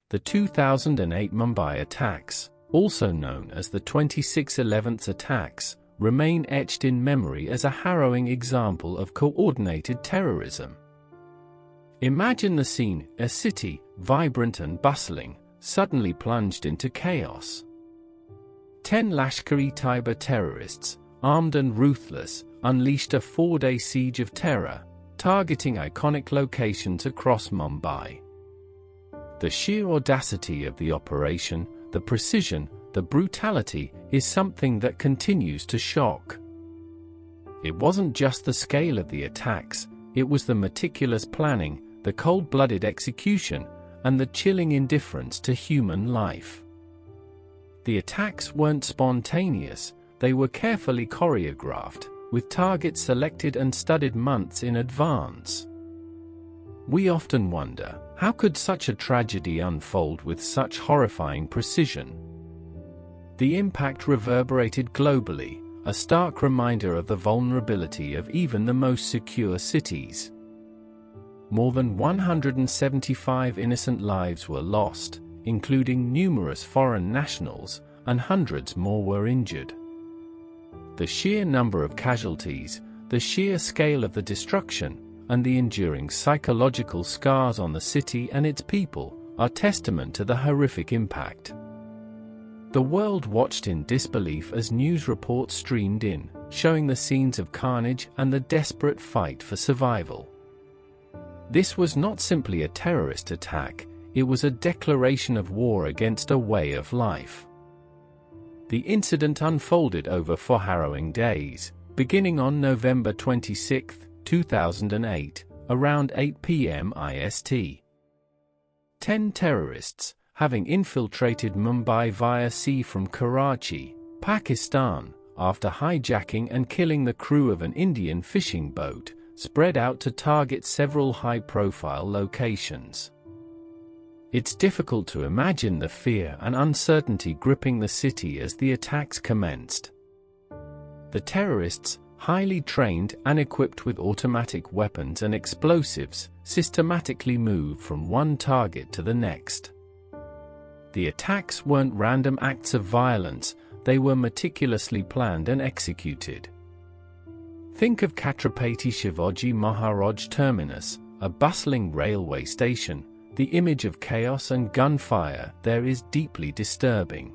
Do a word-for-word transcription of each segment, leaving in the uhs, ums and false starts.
The two thousand eight Mumbai attacks, also known as the twenty-six eleven attacks, remain etched in memory as a harrowing example of coordinated terrorism. Imagine the scene: a city, vibrant and bustling, suddenly plunged into chaos. Ten Lashkar-e-Taiba terrorists, armed and ruthless, unleashed a four-day siege of terror, targeting iconic locations across Mumbai. The sheer audacity of the operation, the precision, the brutality, is something that continues to shock. It wasn't just the scale of the attacks, it was the meticulous planning, the cold-blooded execution, and the chilling indifference to human life. The attacks weren't spontaneous, they were carefully choreographed, with targets selected and studied months in advance. We often wonder, how could such a tragedy unfold with such horrifying precision? The impact reverberated globally, a stark reminder of the vulnerability of even the most secure cities. More than one hundred seventy-five innocent lives were lost, including numerous foreign nationals, and hundreds more were injured. The sheer number of casualties, the sheer scale of the destruction, and the enduring psychological scars on the city and its people are testament to the horrific impact. The world watched in disbelief as news reports streamed in, showing the scenes of carnage and the desperate fight for survival. This was not simply a terrorist attack, it was a declaration of war against a way of life. The incident unfolded over four harrowing days, beginning on November twenty-sixth, two thousand eight, around eight p m I S T. Ten terrorists, having infiltrated Mumbai via sea from Karachi, Pakistan, after hijacking and killing the crew of an Indian fishing boat, spread out to target several high-profile locations. It's difficult to imagine the fear and uncertainty gripping the city as the attacks commenced. The terrorists, highly trained and equipped with automatic weapons and explosives, systematically moved from one target to the next. The attacks weren't random acts of violence, they were meticulously planned and executed. Think of Chhatrapati Shivaji Maharaj Terminus, a bustling railway station. The image of chaos and gunfire there is deeply disturbing.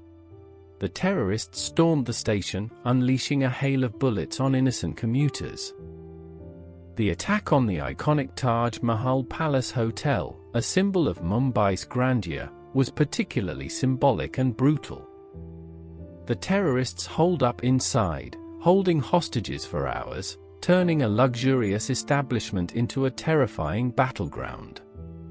The terrorists stormed the station, unleashing a hail of bullets on innocent commuters. The attack on the iconic Taj Mahal Palace Hotel, a symbol of Mumbai's grandeur, was particularly symbolic and brutal. The terrorists holed up inside, holding hostages for hours, turning a luxurious establishment into a terrifying battleground.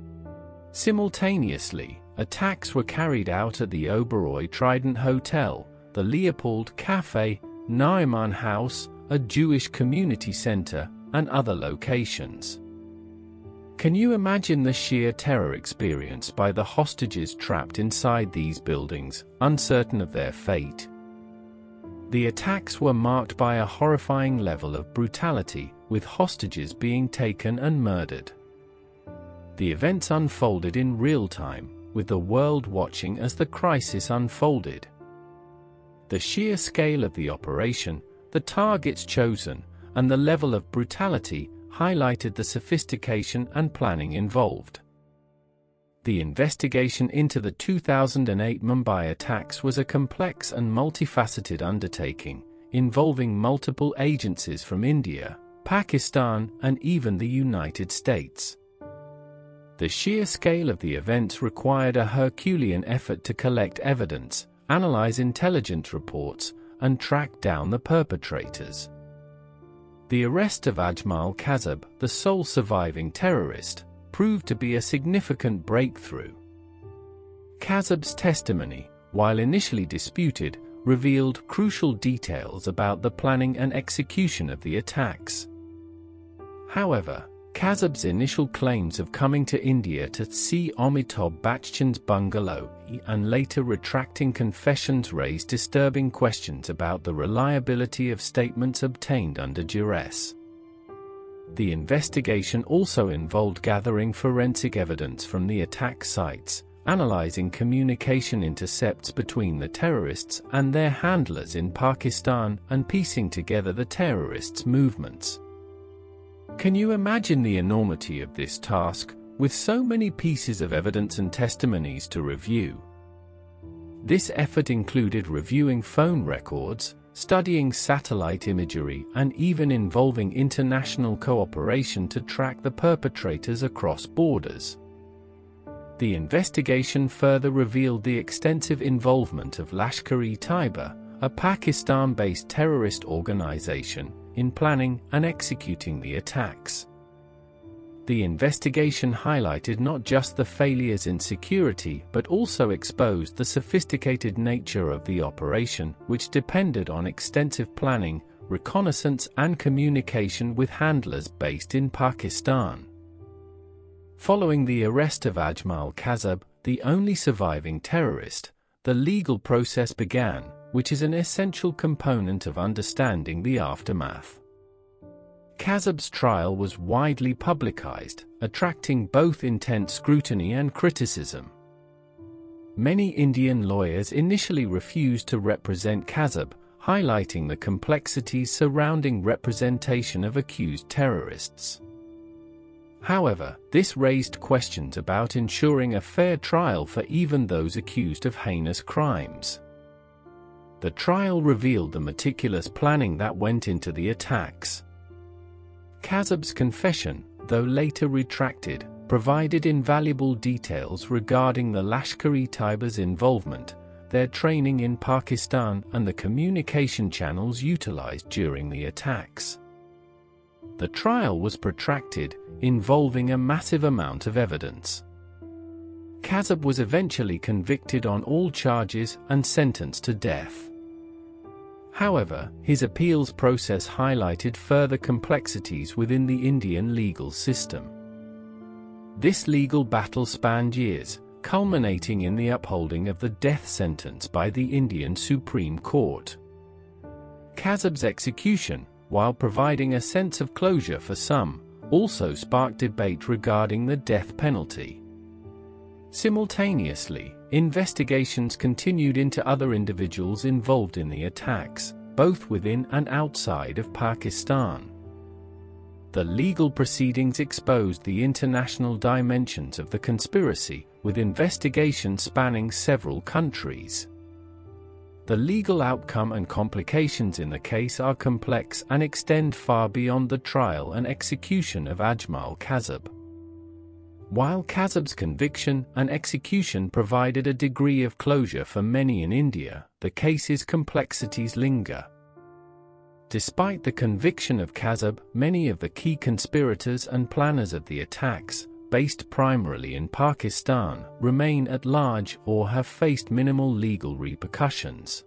Simultaneously, attacks were carried out at the Oberoi Trident Hotel, the Leopold Café, Naiman House, a Jewish community center, and other locations. Can you imagine the sheer terror experienced by the hostages trapped inside these buildings, uncertain of their fate? The attacks were marked by a horrifying level of brutality, with hostages being taken and murdered. The events unfolded in real time, with the world watching as the crisis unfolded. The sheer scale of the operation, the targets chosen, and the level of brutality highlighted the sophistication and planning involved. The investigation into the two thousand eight Mumbai attacks was a complex and multifaceted undertaking, involving multiple agencies from India, Pakistan, and even the United States. The sheer scale of the events required a Herculean effort to collect evidence, analyze intelligence reports, and track down the perpetrators. The arrest of Ajmal Kazab, the sole surviving terrorist, proved to be a significant breakthrough. Kazab's testimony, while initially disputed, revealed crucial details about the planning and execution of the attacks. However, Kazab's initial claims of coming to India to see Amitabh Bachchan's bungalow and later retracting confessions raised disturbing questions about the reliability of statements obtained under duress. The investigation also involved gathering forensic evidence from the attack sites, analyzing communication intercepts between the terrorists and their handlers in Pakistan and piecing together the terrorists' movements. Can you imagine the enormity of this task, with so many pieces of evidence and testimonies to review? This effort included reviewing phone records, studying satellite imagery, and even involving international cooperation to track the perpetrators across borders. The investigation further revealed the extensive involvement of Lashkar-e-Taiba, a Pakistan-based terrorist organization, in planning and executing the attacks. The investigation highlighted not just the failures in security but also exposed the sophisticated nature of the operation, which depended on extensive planning, reconnaissance, and communication with handlers based in Pakistan. Following the arrest of Ajmal Kazab, the only surviving terrorist, the legal process began, which is an essential component of understanding the aftermath. Kazab's trial was widely publicized, attracting both intense scrutiny and criticism. Many Indian lawyers initially refused to represent Kazab, highlighting the complexities surrounding representation of accused terrorists. However, this raised questions about ensuring a fair trial for even those accused of heinous crimes. The trial revealed the meticulous planning that went into the attacks. Kazab's confession, though later retracted, provided invaluable details regarding the Lashkar-e-Taiba's involvement, their training in Pakistan, and the communication channels utilized during the attacks. The trial was protracted, involving a massive amount of evidence. Kazab was eventually convicted on all charges and sentenced to death. However, his appeals process highlighted further complexities within the Indian legal system. This legal battle spanned years, culminating in the upholding of the death sentence by the Indian Supreme Court. Kazab's execution, while providing a sense of closure for some, also sparked debate regarding the death penalty. Simultaneously, investigations continued into other individuals involved in the attacks, both within and outside of Pakistan. The legal proceedings exposed the international dimensions of the conspiracy, with investigations spanning several countries. The legal outcome and complications in the case are complex and extend far beyond the trial and execution of Ajmal Kazab. While Kazab's conviction and execution provided a degree of closure for many in India, the case's complexities linger. Despite the conviction of Kazab, many of the key conspirators and planners of the attacks, based primarily in Pakistan, remain at large or have faced minimal legal repercussions.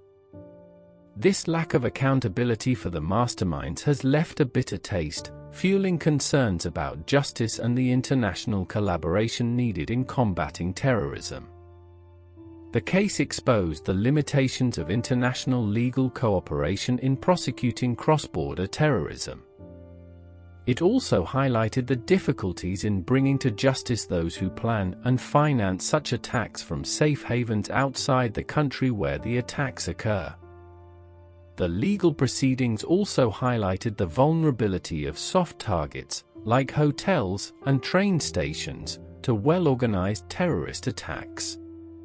This lack of accountability for the masterminds has left a bitter taste, fueling concerns about justice and the international collaboration needed in combating terrorism. The case exposed the limitations of international legal cooperation in prosecuting cross-border terrorism. It also highlighted the difficulties in bringing to justice those who plan and finance such attacks from safe havens outside the country where the attacks occur. The legal proceedings also highlighted the vulnerability of soft targets, like hotels and train stations, to well-organized terrorist attacks.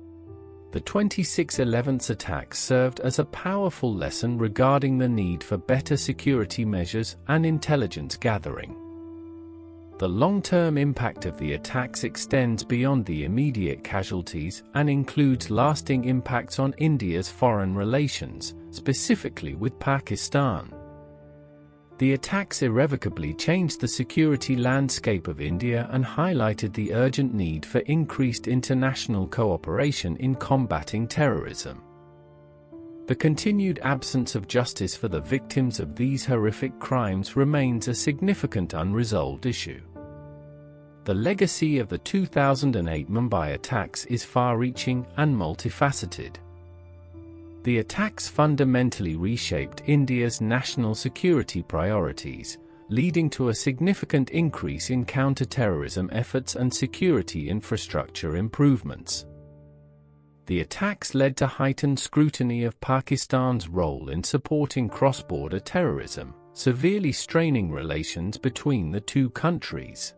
The twenty-six eleven attacks served as a powerful lesson regarding the need for better security measures and intelligence gathering. The long-term impact of the attacks extends beyond the immediate casualties and includes lasting impacts on India's foreign relations, specifically with Pakistan. The attacks irrevocably changed the security landscape of India and highlighted the urgent need for increased international cooperation in combating terrorism. The continued absence of justice for the victims of these horrific crimes remains a significant unresolved issue. The legacy of the two thousand eight Mumbai attacks is far-reaching and multifaceted. The attacks fundamentally reshaped India's national security priorities, leading to a significant increase in counter-terrorism efforts and security infrastructure improvements. The attacks led to heightened scrutiny of Pakistan's role in supporting cross-border terrorism, severely straining relations between the two countries.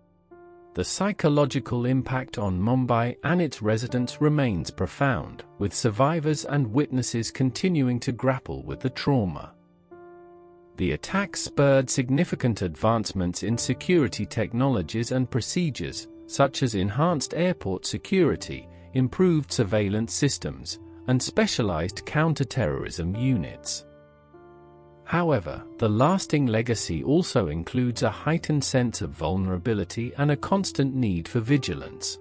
The psychological impact on Mumbai and its residents remains profound, with survivors and witnesses continuing to grapple with the trauma. The attacks spurred significant advancements in security technologies and procedures, such as enhanced airport security, improved surveillance systems, and specialized counter-terrorism units. However, the lasting legacy also includes a heightened sense of vulnerability and a constant need for vigilance.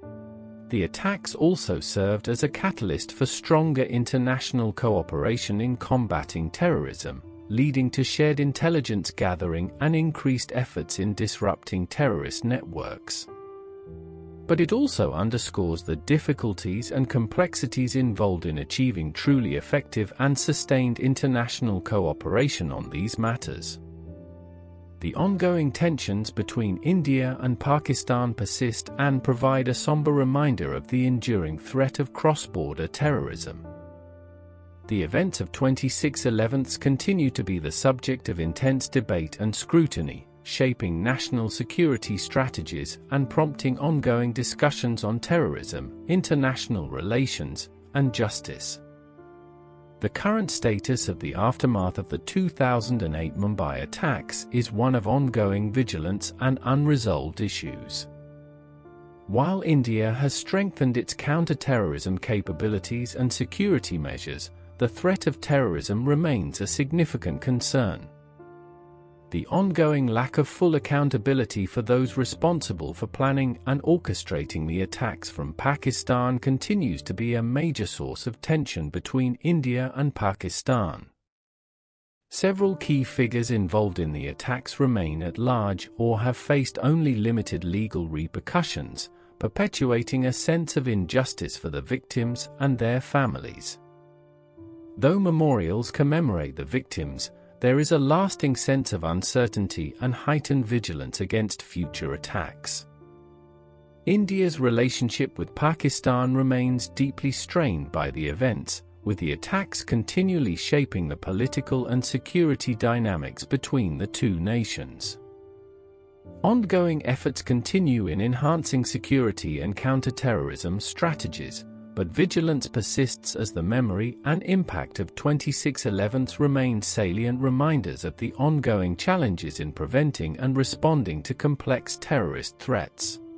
The attacks also served as a catalyst for stronger international cooperation in combating terrorism, leading to shared intelligence gathering and increased efforts in disrupting terrorist networks. But it also underscores the difficulties and complexities involved in achieving truly effective and sustained international cooperation on these matters. The ongoing tensions between India and Pakistan persist and provide a somber reminder of the enduring threat of cross-border terrorism. The events of twenty-six eleven continue to be the subject of intense debate and scrutiny, shaping national security strategies and prompting ongoing discussions on terrorism, international relations, and justice. The current status of the aftermath of the two thousand eight Mumbai attacks is one of ongoing vigilance and unresolved issues. While India has strengthened its counter-terrorism capabilities and security measures, the threat of terrorism remains a significant concern. The ongoing lack of full accountability for those responsible for planning and orchestrating the attacks from Pakistan continues to be a major source of tension between India and Pakistan. Several key figures involved in the attacks remain at large or have faced only limited legal repercussions, perpetuating a sense of injustice for the victims and their families. Though memorials commemorate the victims, there is a lasting sense of uncertainty and heightened vigilance against future attacks. India's relationship with Pakistan remains deeply strained by the events, with the attacks continually shaping the political and security dynamics between the two nations. Ongoing efforts continue in enhancing security and counter-terrorism strategies, but vigilance persists as the memory and impact of twenty-six eleven remain salient reminders of the ongoing challenges in preventing and responding to complex terrorist threats.